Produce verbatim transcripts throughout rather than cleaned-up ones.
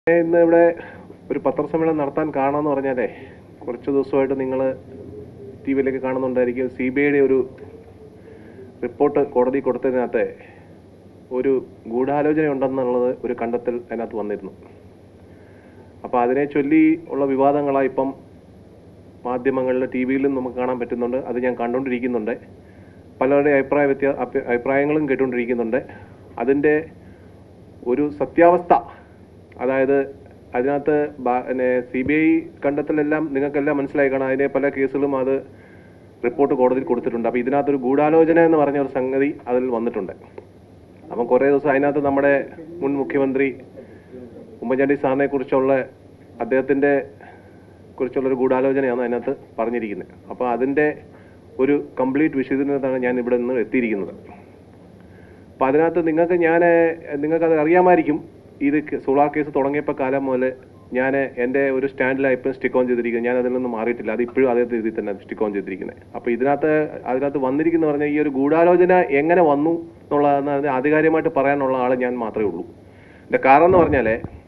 ഇന്ന് ഇവിടെ ഒരു പത്രസമ്മേളനം നടത്താൻ കാണാമെന്ന് പറഞ്ഞാലേ കുറച്ച് ദിവസമായിട്ട് നിങ്ങൾ ടി വിയിലേക്ക് കാണുന്നുണ്ടായിരിക്കും. സി ബി ഐയുടെ ഒരു റിപ്പോർട്ട് കോടതി കൊടുത്തതിനകത്ത് ഒരു ഗൂഢാലോചന ഉണ്ടെന്നുള്ളത് ഒരു കണ്ടെത്തൽ അതിനകത്ത് വന്നിരുന്നു. അപ്പോൾ അതിനെ ചൊല്ലി ഉള്ള വിവാദങ്ങളാണ് ഇപ്പം മാധ്യമങ്ങളിൽ ടി വിയിലും നമുക്ക് കാണാൻ പറ്റുന്നുണ്ട്. അത് ഞാൻ കണ്ടുകൊണ്ടിരിക്കുന്നുണ്ട്. പലരുടെ അഭിപ്രായ വ്യത്യാ അഭിപ്രായങ്ങളും കേട്ടുകൊണ്ടിരിക്കുന്നുണ്ട്. അതിൻ്റെ ഒരു സത്യാവസ്ഥ, അതായത് അതിനകത്ത് പിന്നെ സി ബി ഐ കണ്ടെത്തലെല്ലാം നിങ്ങൾക്കെല്ലാം മനസ്സിലായി കാണാം. അതിൻ്റെ പല കേസുകളും അത് റിപ്പോർട്ട് കോടതിയിൽ കൊടുത്തിട്ടുണ്ട്. അപ്പോൾ ഇതിനകത്തൊരു ഗൂഢാലോചന എന്ന് പറഞ്ഞ ഒരു സംഗതി അതിൽ വന്നിട്ടുണ്ട്. അപ്പം കുറേ ദിവസം അതിനകത്ത് നമ്മുടെ മുൻ മുഖ്യമന്ത്രി ഉമ്മൻചാണ്ടി സാറിനെ കുറിച്ചുള്ള അദ്ദേഹത്തിൻ്റെ കുറിച്ചുള്ളൊരു ഗൂഢാലോചനയാണ് അതിനകത്ത് പറഞ്ഞിരിക്കുന്നത്. അപ്പോൾ അതിൻ്റെ ഒരു കംപ്ലീറ്റ് വിശദീകരണത്താണ് ഞാൻ ഇവിടെ നിന്ന് എത്തിയിരിക്കുന്നത്. അപ്പോൾ അതിനകത്ത് നിങ്ങൾക്ക് ഞാൻ നിങ്ങൾക്കത് അറിയാമായിരിക്കും. ഇത് സോളാർ കേസ് തുടങ്ങിയപ്പോൾ കാലം മുതൽ ഞാൻ എൻ്റെ ഒരു സ്റ്റാൻഡിലാണ് ഇപ്പം സ്റ്റിക്ക് ഓൺ ചെയ്തിരിക്കുന്നത്. ഞാൻ അതിൽ നിന്ന് മാറിയിട്ടില്ല. അത് ഇപ്പോഴും അതേ രീതിയിൽ തന്നെ സ്റ്റിക്ക് ഓൺ ചെയ്തിരിക്കുന്നത്. അപ്പോൾ ഇതിനകത്ത് അതിനകത്ത് വന്നിരിക്കുന്ന പറഞ്ഞാൽ ഈ ഒരു ഗൂഢാലോചന എങ്ങനെ വന്നു എന്നുള്ളതെന്ന് ആധികാരികമായിട്ട് പറയാനുള്ള ആൾ ഞാൻ മാത്രമേ ഉള്ളൂ. എൻ്റെ കാരണം എന്ന് പറഞ്ഞാൽ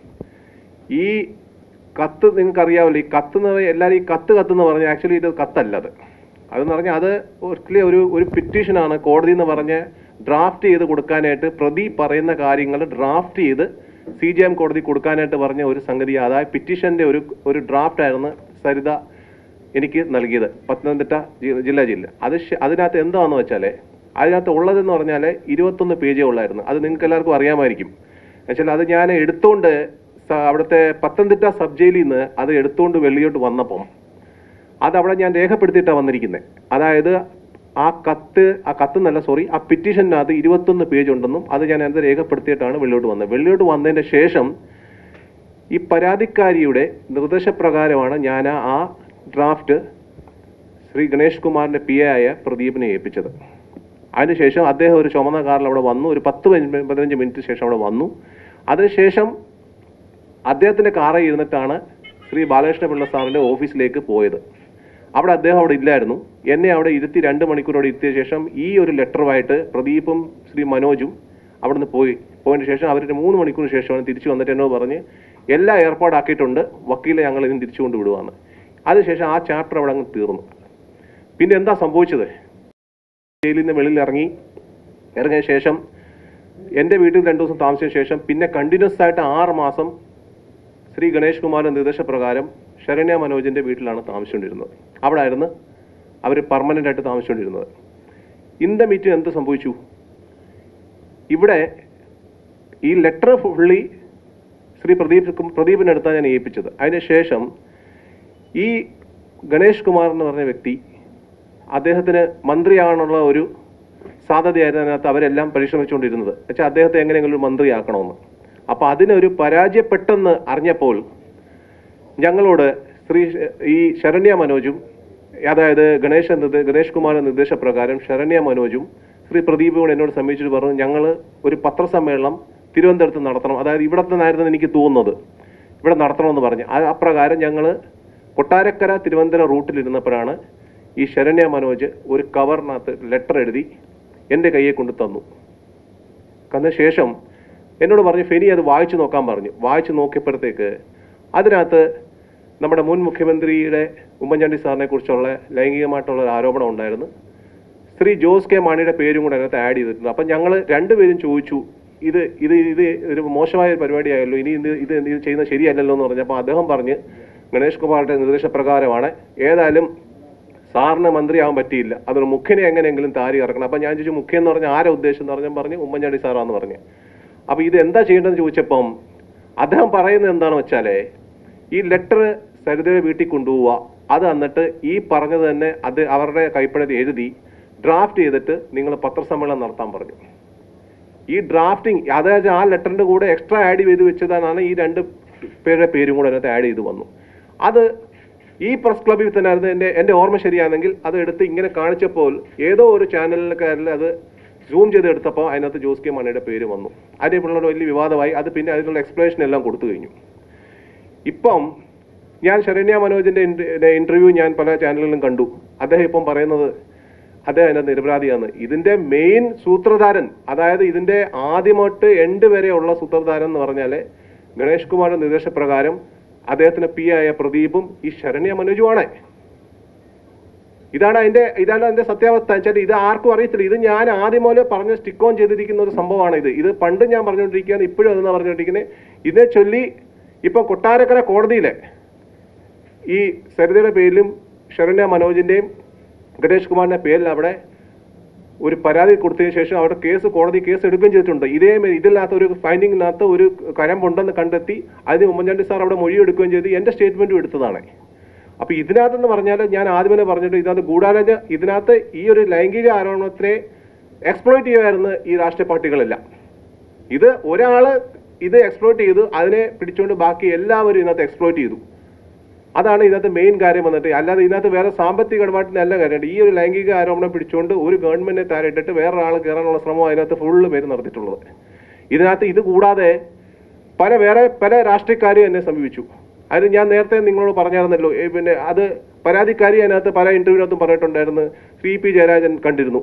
ഈ കത്ത് നിങ്ങൾക്കറിയാമല്ലോ. ഈ കത്ത് എന്ന് പറഞ്ഞാൽ എല്ലാവരും ഈ കത്ത് കത്തെന്ന് പറഞ്ഞാൽ ആക്ച്വലി ഇത് കത്തല്ല. അത് അതെന്ന് പറഞ്ഞാൽ അത് ഒരിക്കലും ഒരു ഒരു പിറ്റീഷനാണ്. കോടതി എന്ന് പറഞ്ഞ് ഡ്രാഫ്റ്റ് ചെയ്ത് കൊടുക്കാനായിട്ട് പ്രതി പറയുന്ന കാര്യങ്ങൾ ഡ്രാഫ്റ്റ് ചെയ്ത് സി ജി എം കോടതി കൊടുക്കാനായിട്ട് പറഞ്ഞ ഒരു സംഗതി. അതായത് പിറ്റീഷൻ്റെ ഒരു ഒരു ഡ്രാഫ്റ്റ് ആയിരുന്നു സരിത എനിക്ക് നൽകിയത്, പത്തനംതിട്ട ജില്ലാ ജില്ല. അത് അതിനകത്ത് എന്താണെന്ന് വെച്ചാൽ അതിനകത്ത് ഉള്ളതെന്ന് പറഞ്ഞാൽ ഇരുപത്തൊന്ന് പേജേ ഉള്ളായിരുന്നു. അത് നിങ്ങൾക്ക് എല്ലാവർക്കും അറിയാമായിരിക്കും. എന്നുവെച്ചാൽ അത് ഞാൻ എടുത്തുകൊണ്ട് അവിടുത്തെ പത്തനംതിട്ട സബ് ജയിലിൽ നിന്ന് അത് എടുത്തുകൊണ്ട് വെളിയോട്ട് വന്നപ്പം അതവിടെ ഞാൻ രേഖപ്പെടുത്തിയിട്ടാണ് വന്നിരിക്കുന്നത്. അതായത് ആ കത്ത് ആ കത്ത് നല്ല സോറി ആ പിറ്റീഷനകത്ത് ഇരുപത്തൊന്ന് പേജ് ഉണ്ടെന്നും അത് ഞാൻ അത് രേഖപ്പെടുത്തിയിട്ടാണ് വെളിയോട്ട് വന്നത്. വെളിയോട്ട് വന്നതിൻ്റെ ശേഷം ഈ പരാതിക്കാരിയുടെ നിർദ്ദേശപ്രകാരമാണ് ഞാൻ ആ ഡ്രാഫ്റ്റ് ശ്രീ ഗണേഷ് കുമാറിൻ്റെ പി എ ആയ പ്രദീപിനെ ഏൽപ്പിച്ചത്. അതിനുശേഷം അദ്ദേഹം ഒരു ചുമന്ന കാറിൽ അവിടെ വന്നു. ഒരു പത്ത് പതിനഞ്ച് മിനിറ്റ് ശേഷം അവിടെ വന്നു. അതിനുശേഷം അദ്ദേഹത്തിൻ്റെ കാറിൽ ഇരുന്നിട്ടാണ് ശ്രീ ബാലകൃഷ്ണ പിള്ള സാറിൻ്റെ ഓഫീസിലേക്ക് പോയത്. അവിടെ അദ്ദേഹം അവിടെ ഇല്ലായിരുന്നു. എന്നെ അവിടെ ഇരുത്തി രണ്ട് മണിക്കൂറോടെ ഇരുത്തിയ ശേഷം ഈ ഒരു ലെറ്ററുമായിട്ട് പ്രദീപും ശ്രീ മനോജും അവിടെ നിന്ന് പോയി പോയതിന് ശേഷം അവരുടെ മൂന്ന് മണിക്കൂറിന് ശേഷമാണ് തിരിച്ചു വന്നിട്ട് എന്നോട് പറഞ്ഞ് എല്ലാം ഏർപ്പാടാക്കിയിട്ടുണ്ട്, വക്കീലെ ഞങ്ങൾ ഇതിന് തിരിച്ചു കൊണ്ട് വിടുവാണ്. അതിനുശേഷം ആ ചാപ്റ്റർ അവിടെ അങ്ങ് തീർന്നു. പിന്നെ എന്താ സംഭവിച്ചത്? ജയിലിൽ നിന്ന് വെളിയിൽ ഇറങ്ങി ഇറങ്ങിയ ശേഷം എൻ്റെ വീട്ടിൽ രണ്ടു ദിവസം താമസിച്ച ശേഷം പിന്നെ കണ്ടിന്യൂസ് ആയിട്ട് ആറ് മാസം ശ്രീ ഗണേഷ് കുമാറിൻ്റെ നിർദ്ദേശപ്രകാരം ശരണ്യ മനോജിൻ്റെ വീട്ടിലാണ് താമസിച്ചുകൊണ്ടിരുന്നത്. അവിടെ ആയിരുന്നു അവർ പെർമനൻ്റ് ആയിട്ട് താമസിച്ചുകൊണ്ടിരുന്നത്. ഇൻ ദ മീറ്റിംഗ് എന്ത് സംഭവിച്ചു? ഇവിടെ ഈ ലെറ്റർ ഫുള്ളി ശ്രീ പ്രദീപ് പ്രദീപിനടുത്താണ് ഞാൻ ഏൽപ്പിച്ചത്. അതിന് ശേഷം ഈ ഗണേഷ് കുമാർ എന്ന് പറഞ്ഞ വ്യക്തി അദ്ദേഹത്തിന് മന്ത്രിയാകാനുള്ള ഒരു സാധ്യതയായിരുന്നു അതിനകത്ത് അവരെല്ലാം പരിശ്രമിച്ചുകൊണ്ടിരുന്നത്. വെച്ചാൽ അദ്ദേഹത്തെ എങ്ങനെയെങ്കിലും ഒരു മന്ത്രിയാക്കണമെന്ന്. അപ്പോൾ അതിനൊരു പരാജയപ്പെട്ടെന്ന് അറിഞ്ഞപ്പോൾ ഞങ്ങളോട് ശ്രീ ഈ ശരണ്യ മനോജും, അതായത് ഗണേശ ഗണേഷ് കുമാറിന്റെ നിർദ്ദേശപ്രകാരം ശരണ്യ മനോജും ശ്രീ പ്രദീപും എന്നോട് സമീപിച്ചിട്ട് പറഞ്ഞു ഞങ്ങൾ ഒരു പത്രസമ്മേളനം തിരുവനന്തപുരത്ത് നടത്തണം, അതായത് ഇവിടെ നിന്നായിരുന്നു എനിക്ക് തോന്നുന്നത്, ഇവിടെ നടത്തണമെന്ന് പറഞ്ഞു. അപ്രകാരം ഞങ്ങൾ കൊട്ടാരക്കര തിരുവനന്തപുരം റൂട്ടിലിരുന്നപ്പോഴാണ് ഈ ശരണ്യ മനോജ് ഒരു കവറിനകത്ത് ലെറ്റർ എഴുതി എൻ്റെ കയ്യെ കൊണ്ട് തന്നു. തന്ന ശേഷം എന്നോട് പറഞ്ഞു ഫെനി അത് വായിച്ചു നോക്കാൻ പറഞ്ഞു. വായിച്ചു നോക്കിയപ്പോഴത്തേക്ക് അതിനകത്ത് നമ്മുടെ മുൻ മുഖ്യമന്ത്രിയുടെ ഉമ്മൻചാണ്ടി സാറിനെ കുറിച്ചുള്ള ലൈംഗികമായിട്ടുള്ള ഒരു ആരോപണം ഉണ്ടായിരുന്നു. ശ്രീ ജോസ് കെ മാണിയുടെ പേരും കൂടെ അതിനകത്ത് ആഡ് ചെയ്തിട്ടുണ്ട്. അപ്പം ഞങ്ങൾ രണ്ടുപേരും ചോദിച്ചു ഇത് ഇത് ഇത് ഒരു മോശമായ ഒരു പരിപാടിയായല്ലോ, ഇനി ഇത് ഇത് ഇത് ചെയ്യുന്നത് ശരിയല്ലല്ലോ എന്ന് പറഞ്ഞപ്പോൾ അദ്ദേഹം പറഞ്ഞ് ഗണേഷ് കുമാറിൻ്റെ നിർദ്ദേശപ്രകാരമാണ്, ഏതായാലും സാറിന് മന്ത്രിയാവാൻ പറ്റിയില്ല, അതൊരു മുഖ്യനെ എങ്ങനെയെങ്കിലും താരി ഇറക്കണം. അപ്പം ഞാൻ ചോദിച്ചു മുഖ്യൻ എന്ന് പറഞ്ഞാൽ ആരെ ഉദ്ദേശം എന്ന് പറഞ്ഞാൽ പറഞ്ഞ് ഉമ്മൻചാണ്ടി സാറാന്ന് പറഞ്ഞു. അപ്പോൾ ഇത് എന്താ ചെയ്യേണ്ടതെന്ന് ചോദിച്ചപ്പം അദ്ദേഹം പറയുന്നത് എന്താണെന്ന് വെച്ചാൽ ഈ ലെറ്റർ സരിതയുടെ വീട്ടിൽ കൊണ്ടുപോവുക, അത് എന്നിട്ട് ഈ പറഞ്ഞത് തന്നെ അത് അവരുടെ കൈപ്പടയിൽ എഴുതി ഡ്രാഫ്റ്റ് ചെയ്തിട്ട് നിങ്ങൾ പത്രസമ്മേളനം നടത്താൻ പറഞ്ഞു. ഈ ഡ്രാഫ്റ്റിംഗ് അതായത് ആ ലെറ്ററിൻ്റെ കൂടെ എക്സ്ട്രാ ആഡ് ചെയ്ത് വെച്ചതാണ് ഈ രണ്ട് പേരുടെ പേരും കൂടെ അതിനകത്ത് ആഡ് ചെയ്ത് വന്നു. അത് ഈ പ്രസ് ക്ലബ്ബിൽ തന്നെ ആയിരുന്നു. എൻ്റെ എൻ്റെ ഓർമ്മ ശരിയാണെങ്കിൽ അത് എടുത്ത് ഇങ്ങനെ കാണിച്ചപ്പോൾ ഏതോ ഒരു ചാനലിൽ അത് സൂം ചെയ്ത് എടുത്തപ്പോൾ അതിനകത്ത് ജോസ് കെ മാണിയുടെ പേര് വന്നു. അതിനുള്ള വലിയ വിവാദമായി. അത് പിന്നെ അതിനുള്ള എക്സ്പ്ലനേഷൻ എല്ലാം കൊടുത്തു കഴിഞ്ഞു. ഇപ്പം ഞാൻ ശരണ്യ മനോജിൻ്റെ ഇൻ്റർവ്യൂ ഞാൻ പല ചാനലുകളിലും കണ്ടു. അദ്ദേഹം ഇപ്പം പറയുന്നത് അദ്ദേഹം അതിനകത്ത് നിരപരാധിയാണ്. ഇതിൻ്റെ മെയിൻ സൂത്രധാരൻ, അതായത് ഇതിൻ്റെ ആദ്യമൊട്ട് എൻഡ് വരെയുള്ള സൂത്രധാരൻ എന്ന് പറഞ്ഞാൽ ഗണേഷ് കുമാറിന്റെ നിർദ്ദേശപ്രകാരം അദ്ദേഹത്തിന് പി ആയ പ്രദീപും ഈ ശരണ്യ മനോജുമാണ്. ഇതാണ് അതിന്റെ ഇതാണ് അതിന്റെ സത്യാവസ്ഥ. വെച്ചാൽ ഇത് ആർക്കും അറിയത്തില്ല. ഇത് ഞാൻ ആദ്യം മുതലേ പറഞ്ഞ് സ്റ്റിക്ക് ഓൺ ചെയ്തിരിക്കുന്ന ഒരു സംഭവമാണ്. ഇത് ഇത് പണ്ട് ഞാൻ പറഞ്ഞുകൊണ്ടിരിക്കുകയാണ്, ഇപ്പോഴും അതെന്നാണ് പറഞ്ഞുകൊണ്ടിരിക്കുന്നത്. ഇതിനെ ചൊല്ലി ഇപ്പൊ കൊട്ടാരക്കര കോടതിയിലെ ഈ സരിതയുടെ പേരിലും ശരണ്യ മനോജിന്റെയും ഗണേഷ് കുമാറിന്റെ പേരിൽ അവിടെ ഒരു പരാതി കൊടുത്തതിന് ശേഷം അവിടെ കേസ് കോടതി കേസ് എടുക്കുകയും ചെയ്തിട്ടുണ്ട്. ഇതേ ഇതിനകത്ത് ഒരു ഫൈൻഡിങ്ങിനകത്ത് ഒരു കഴമ്പുണ്ടെന്ന് കണ്ടെത്തി അതിന് ഉമ്മൻചാണ്ടി സാർ അവിടെ മൊഴി എടുക്കുകയും ചെയ്ത് എൻ്റെ സ്റ്റേറ്റ്മെന്റും എടുത്തതാണ്. അപ്പൊ ഇതിനകത്തെന്ന് പറഞ്ഞാൽ ഞാൻ ആദ്യമേ പറഞ്ഞിട്ട് ഇതിനകത്ത് ഗൂഢാലോചന, ഇതിനകത്ത് ഈ ഒരു ലൈംഗിക ആരോപണത്തെ എക്സ്പ്ലോയിറ്റ് ചെയ്യുമായിരുന്നു ഈ രാഷ്ട്രീയ പാർട്ടികളെല്ലാം. ഇത് ഒരാള് ഇത് എക്സ്പ്ലോയിറ്റ് ചെയ്തു, അതിനെ പിടിച്ചുകൊണ്ട് ബാക്കി എല്ലാവരും ഇതിനകത്ത് എക്സ്പ്ലോയിറ്റ് ചെയ്തു. അതാണ് ഇതിനകത്ത് മെയിൻ കാര്യം വന്നിട്ട്. അല്ലാതെ ഇതിനകത്ത് വേറെ സാമ്പത്തിക ഇടപാടിന് നല്ല കാര്യമുണ്ട്. ഈ ഒരു ലൈംഗിക ആരോപണം പിടിച്ചുകൊണ്ട് ഒരു ഗവൺമെന്റിനെ താരിട്ടിട്ട് വേറൊരാൾ കയറാനുള്ള ശ്രമം അതിനകത്ത് ഫുള്ള് പേര് നടത്തിയിട്ടുള്ളത്. ഇതിനകത്ത് ഇത് കൂടാതെ പല വേറെ പല രാഷ്ട്രീയക്കാരും എന്നെ സമീപിച്ചു. അതിന് ഞാൻ നേരത്തെ നിങ്ങളോട് പറഞ്ഞായിരുന്നല്ലോ, പിന്നെ അത് പരാതിക്കാരി അതിനകത്ത് പല ഇന്റർവ്യൂവിനകത്തും പറഞ്ഞിട്ടുണ്ടായിരുന്നു. ശ്രീ പി ജയരാജൻ കണ്ടിരുന്നു,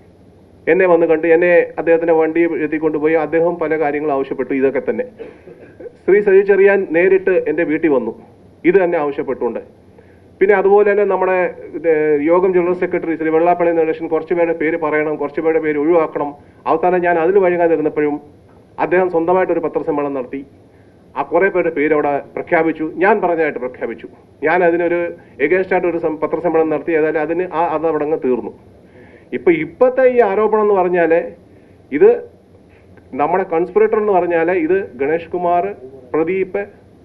എന്നെ വന്ന് കണ്ട് എന്നെ അദ്ദേഹത്തിന്റെ വണ്ടി എത്തിക്കൊണ്ടുപോയി അദ്ദേഹം പല കാര്യങ്ങളും ആവശ്യപ്പെട്ടു. ഇതൊക്കെ തന്നെ ശ്രീ സജി ചെറിയാൻ നേരിട്ട് എൻ്റെ വീട്ടിൽ വന്നു, ഇത് തന്നെ ആവശ്യപ്പെട്ടുകൊണ്ട്. പിന്നെ അതുപോലെ തന്നെ നമ്മുടെ യോഗം ജനറൽ സെക്രട്ടറി ശ്രീ വെള്ളാപ്പള്ളി നടേശൻ കുറച്ച് പേരുടെ പേര് പറയണം, കുറച്ച് പേരുടെ പേര് ഒഴിവാക്കണം. അവസാനം ഞാൻ അതിൽ വഴങ്ങാതിരുന്നപ്പോഴും അദ്ദേഹം സ്വന്തമായിട്ടൊരു പത്രസമ്മേളനം നടത്തി. ആ കുറേ പേരുടെ പേര് അവിടെ പ്രഖ്യാപിച്ചു, ഞാൻ പറഞ്ഞതായിട്ട് പ്രഖ്യാപിച്ചു. ഞാൻ അതിനൊരു എഗേൻസ്റ്റ് ആയിട്ട് ഒരു പത്രസമ്മേളനം നടത്തി. ഏതായാലും അതിന് ആ അത് അവിടെ അങ്ങ് തീർന്നു. ഇപ്പൊ ഇപ്പോഴത്തെ ഈ ആരോപണം എന്ന് പറഞ്ഞാൽ ഇത് നമ്മുടെ കൺസ്പിറേറ്റർ എന്ന് പറഞ്ഞാൽ ഇത് ഗണേഷ് കുമാർ, പ്രദീപ്,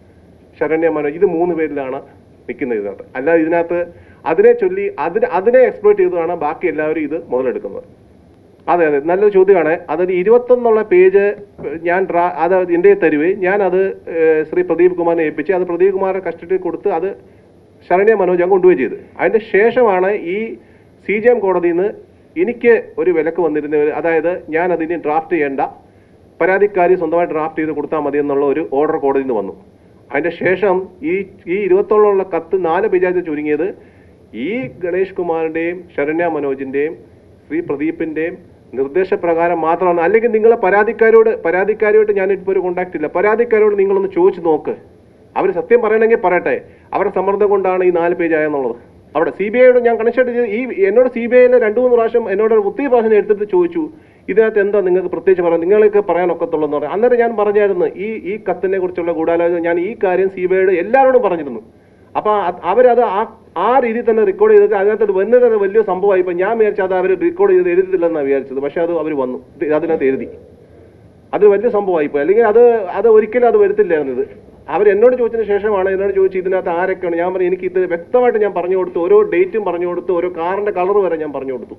ശരണ്യ മനോജ്, ഇത് മൂന്ന് പേരിലാണ് നിൽക്കുന്നത് ഇതിനകത്ത്. അല്ലാതെ ഇതിനകത്ത് അതിനെ ചൊല്ലി അതിന് അതിനെ എക്സ്പ്ലോയിറ്റ് ചെയ്തതാണ് ബാക്കി എല്ലാവരും ഇത് മുതലെടുക്കുന്നത്. അതെ അതെ നല്ലൊരു ചോദ്യമാണ്. അതൊരു ഇരുപത്തൊന്നുള്ള പേജ് ഞാൻ ഡ്രാ അത് എൻ്റെ തരുവേ ഞാൻ അത് ശ്രീ പ്രദീപ് കുമാറിനെ ഏൽപ്പിച്ച് അത് പ്രദീപ് കുമാറിനെ കസ്റ്റഡിയിൽ കൊടുത്ത് അത് ശരണ്യ മനോജ് ഞാൻ കൊണ്ടുപോയി ചെയ്ത്. അതിൻ്റെ ശേഷമാണ് ഈ സി ജി എം കോടതിയിൽ നിന്ന് എനിക്ക് ഒരു വിലക്ക് വന്നിരുന്ന, അതായത് ഞാൻ അതിന് ഡ്രാഫ്റ്റ് ചെയ്യേണ്ട, പരാതിക്കാരി സ്വന്തമായി ഡ്രാഫ്റ്റ് ചെയ്ത് കൊടുത്താൽ മതി എന്നുള്ള ഒരു ഓർഡർ കോടതിയിൽ നിന്ന് വന്നു. അതിൻ്റെ ശേഷം ഈ ഈ ഇരുപത്തോളമുള്ള കത്ത് നാല് പേജായിട്ട് ചുരുങ്ങിയത് ഈ ഗണേഷ് കുമാറിൻ്റെയും ശരണ്യ മനോജിൻ്റെയും ശ്രീ പ്രദീപിൻ്റെയും നിർദ്ദേശപ്രകാരം മാത്രമാണ്. അല്ലെങ്കിൽ നിങ്ങളെ പരാതിക്കാരോട് പരാതിക്കാരുമായിട്ട് ഞാനിപ്പോൾ ഒരു കോണ്ടാക്ട് ഇല്ല. പരാതിക്കാരോട് നിങ്ങളൊന്ന് ചോദിച്ചു നോക്ക്, അവർ സത്യം പറയണമെങ്കിൽ പറയട്ടെ. അവരുടെ സമ്മർദ്ദം കൊണ്ടാണ് ഈ നാല് പേജ് ആയെന്നുള്ളത്. അവിടെ സി ബി ഐയോട് ഞാൻ കണക്ഷൻ ഈ എന്നോട് സി ബി ഐയിലെ രണ്ടു മൂന്ന് പ്രാവശ്യം എന്നോട് ഒത്തിരി പ്രാവശ്യം എടുത്തിട്ട് ചോദിച്ചു, ഇതിനകത്ത് എന്താ നിങ്ങൾക്ക് പ്രത്യേകിച്ച് പറയാം, നിങ്ങൾക്ക് പറയാൻ ഒക്കത്തുള്ളൂ എന്ന് പറയാം. അന്നേരം ഞാൻ പറഞ്ഞായിരുന്നു ഈ ഈ കത്തിനെ കുറിച്ചുള്ള ഗൂഢാലോചന ഞാൻ ഈ കാര്യം സി ബി ഐയോട് എല്ലാവരോടും പറഞ്ഞിരുന്നു. അപ്പൊ അവരത് ആ ആ രീതിയിൽ തന്നെ റെക്കോർഡ് ചെയ്തിട്ട് അതിനകത്ത് വന്നത് വലിയ സംഭവമായി. ഇപ്പൊ ഞാൻ വിചാരിച്ചത് അത് അവർ റെക്കോർഡ് ചെയ്ത് എഴുതില്ലെന്നാണ് വിചാരിച്ചത്. പക്ഷെ അത് അവർ വന്നു അതിനകത്ത് എഴുതി. അത് വലിയ സംഭവമായിപ്പോയി. അല്ലെങ്കിൽ അത് അത് ഒരിക്കലും അത് വരുത്തില്ലായിരുന്നു. ഇത് അവർ എന്നോട് ചോദിച്ചതിന് ശേഷമാണ് എന്നോട് ചോദിച്ചു ഇതിനകത്ത് ആരൊക്കെയാണ്. ഞാൻ പറഞ്ഞു എനിക്ക് ഇത് വ്യക്തമായിട്ട് ഞാൻ പറഞ്ഞു കൊടുത്തു, ഓരോ ഡേറ്റും പറഞ്ഞു കൊടുത്തു, ഓരോ കാറിന്റെ കളർ വരെ ഞാൻ പറഞ്ഞു കൊടുത്തു.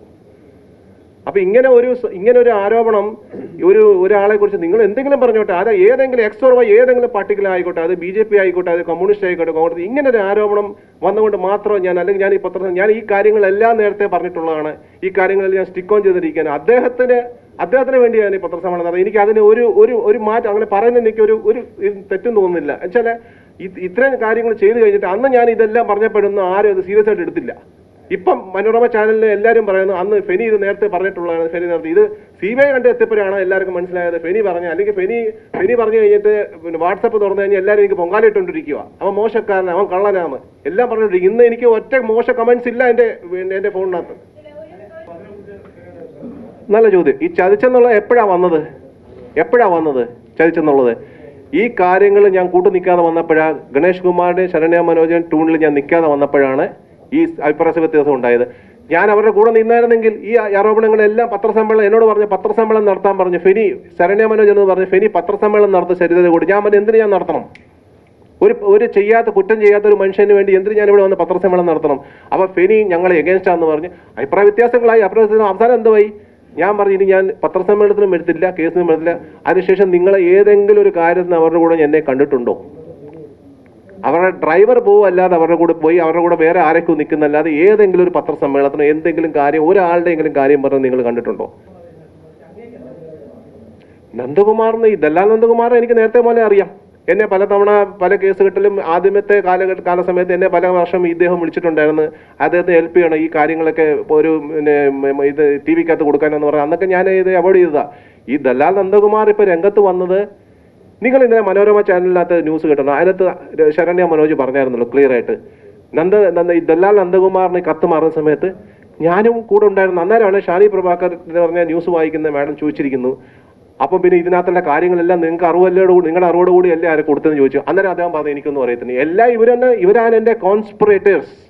അപ്പൊ ഇങ്ങനെ ഒരു ഇങ്ങനെ ഒരു ആരോപണം ഒരു ഒരാളെ കുറിച്ച് നിങ്ങൾ എന്തെങ്കിലും പറഞ്ഞോട്ടെ, അത് ഏതെങ്കിലും എക്സോർ വൈ ഏതെങ്കിലും പാർട്ടികളായിക്കോട്ടെ, അത് ബി ജെ പി ആയിക്കോട്ടെ, അത് കമ്മ്യൂണിസ്റ്റ് ആയിക്കോട്ടെ, കോൺഗ്രസ്, ഇങ്ങനെ ഒരു ആരോപണം വന്നുകൊണ്ട് മാത്രം ഞാൻ അല്ലെങ്കിൽ ഞാൻ ഈ പത്രത്തിൽ ഞാൻ ഈ കാര്യങ്ങളെല്ലാം നേരത്തെ പറഞ്ഞിട്ടുള്ളതാണ്. ഈ കാര്യങ്ങളിൽ ഞാൻ സ്റ്റിക്ക് ഓൺ ചെയ്തിരിക്കുകയാണ്. അദ്ദേഹത്തിന് അദ്ദേഹത്തിന് വേണ്ടിയാണ് ഈ പത്രസമ്മേളനം നടന്നത്. എനിക്ക് അതിന് ഒരു ഒരു ഒരു മാറ്റം അങ്ങനെ പറയുന്നത് എനിക്ക് ഒരു ഒരു തെറ്റും തോന്നുന്നില്ല. വെച്ചാൽ ഇത്രയും കാര്യങ്ങൾ ചെയ്തു കഴിഞ്ഞിട്ട് അന്ന് ഞാൻ ഇതെല്ലാം പറഞ്ഞപ്പോഴൊന്നും ആരും അത് സീരിയസ് ആയിട്ട് എടുത്തില്ല. ഇപ്പം മനോരമ ചാനലിൽ എല്ലാവരും പറയുന്നു അന്ന് ഫെനി ഇത് നേരത്തെ പറഞ്ഞിട്ടുള്ളതാണ്. ഫെനി നേരത്തെ ഇത് സി ബി ഐ കണ്ട് എത്തിയപ്പോഴാണ് എല്ലാവർക്കും മനസ്സിലായത് ഫെനി പറഞ്ഞ, അല്ലെങ്കിൽ ഫെനി ഫെനി പറഞ്ഞു കഴിഞ്ഞിട്ട് പിന്നെ വാട്സപ്പ് തുറന്നു കഴിഞ്ഞാൽ എല്ലാവരും എനിക്ക് പൊങ്കാലിട്ടുകൊണ്ടിരിക്കുക, അവൻ മോശക്കാരൻ, അവൻ കള്ളനാണ് എല്ലാം പറഞ്ഞുകൊണ്ടിരിക്കും. ഇന്ന് എനിക്ക് ഒറ്റ മോശ കമന്റ്സ് ഇല്ല എൻ്റെ എൻ്റെ ഫോണിനകത്ത്. നല്ല ചോദ്യം. ഈ ചതിച്ചെന്നുള്ളത് എപ്പോഴാ വന്നത് എപ്പോഴാ വന്നത് ചതിച്ചെന്നുള്ളത് ഈ കാര്യങ്ങൾ ഞാൻ കൂട്ടു നിൽക്കാതെ വന്നപ്പോഴാണ്, ഗണേഷ് കുമാറിന്റെ ശരണ്യ മനോജൻ ടൂണിൽ ഞാൻ നിൽക്കാതെ വന്നപ്പോഴാണ് ഈ അഭിപ്രായ വ്യത്യാസം ഉണ്ടായത്. ഞാൻ അവരുടെ കൂടെ നിന്നായിരുന്നെങ്കിൽ ഈ ആരോപണങ്ങളെല്ലാം പത്രസമ്മേളനം എന്നോട് പറഞ്ഞ പത്രസമ്മേളനം നടത്താൻ പറഞ്ഞു. ഫെനി ശരണ്യ മനോജൻ എന്ന് പറഞ്ഞ് ഫെനി പത്രസമ്മേളനം നടത്ത ശരീരത കൂടി ഞാൻ പറഞ്ഞു എന്തിനു ഞാൻ നടത്തണം? ഒരു ഒരു ചെയ്യാത്ത കുറ്റം ചെയ്യാത്ത ഒരു മനുഷ്യന് വേണ്ടി എന്തിനു ഞാൻ ഇവിടെ വന്ന് പത്രസമ്മേളനം നടത്തണം? അപ്പൊ ഫെനി ഞങ്ങളെ എഗൻസ്റ്റാന്ന് പറഞ്ഞ് അഭിപ്രായ വ്യത്യാസങ്ങളായി. അഭിപ്രായ അവസാനം എന്തുവായി? ഞാൻ പറഞ്ഞു ഇനി ഞാൻ പത്രസമ്മേളനത്തിനും എടുത്തില്ല, കേസിനും എടുത്തില്ല. അതിനുശേഷം നിങ്ങളെ ഏതെങ്കിലും ഒരു കാര്യത്തിന് അവരുടെ കൂടെ എന്നെ കണ്ടിട്ടുണ്ടോ? അവരുടെ ഡ്രൈവർ പോവല്ലാതെ അവരുടെ കൂടെ പോയി അവരുടെ കൂടെ വേറെ ആരൊക്കെ നിൽക്കുന്നല്ലാതെ ഏതെങ്കിലും ഒരു പത്രസമ്മേളനത്തിനോ എന്തെങ്കിലും കാര്യം ഒരാളുടെയെങ്കിലും കാര്യം പറഞ്ഞ് നിങ്ങൾ കണ്ടിട്ടുണ്ടോ? നന്ദകുമാറിന് ഈ ദല്ലാൽ നന്ദകുമാറിനെ എനിക്ക് നേരത്തെ പോലെ അറിയാം. എന്നെ പലതവണ പല കേസുകെട്ടിലും ആദ്യമത്തെ കാലഘട്ട കാല സമയത്ത് എന്നെ പല വർഷം ഇദ്ദേഹം വിളിച്ചിട്ടുണ്ടായിരുന്നു. അദ്ദേഹത്തെ ഹെൽപ്പ് ചെയ്യണം ഈ കാര്യങ്ങളൊക്കെ ഒരു പിന്നെ ഇത് ടി വിക്കകത്ത് കൊടുക്കാനെന്ന് പറഞ്ഞാൽ അന്നൊക്കെ ഞാൻ ഇത് അവോയ്ഡ് ചെയ്തതാ. ഈ ദല്ലാൽ നന്ദകുമാർ ഇപ്പൊ രംഗത്ത് വന്നത് നിങ്ങൾ ഇന്നലെ മനോരമ ചാനലിനകത്ത് ന്യൂസ് കേട്ടോ, അതിനകത്ത് ശരണ്യ മനോജ് പറഞ്ഞായിരുന്നല്ലോ ക്ലിയർ ആയിട്ട്, നന്ദ നന്ദ ഈ ദല്ലാൽ നന്ദകുമാറിന് കത്ത് മാറുന്ന സമയത്ത് ഞാനും കൂടെ ഉണ്ടായിരുന്നു. അന്നേരമാണ് ഷാനി പ്രഭാകർ എന്ന് പറഞ്ഞ ന്യൂസ് വായിക്കുന്ന മാഡം ചോദിച്ചിരിക്കുന്നു, അപ്പം പിന്നെ ഇതിനകത്തുള്ള കാര്യങ്ങളെല്ലാം നിങ്ങൾക്ക് അറിവല്ലോട് കൂടി നിങ്ങളുടെ അറിവോട് കൂടി അല്ലേ ആരെ കൊടുത്തെന്ന് ചോദിച്ചു. അന്നേരം അദ്ദേഹം പറഞ്ഞു എനിക്കൊന്നും അറിയത്തില്ല, എല്ലാം ഇവരെന്നെ ഇവരാണ് എൻ്റെ കോൺസ്പിറേറ്റേഴ്സ്.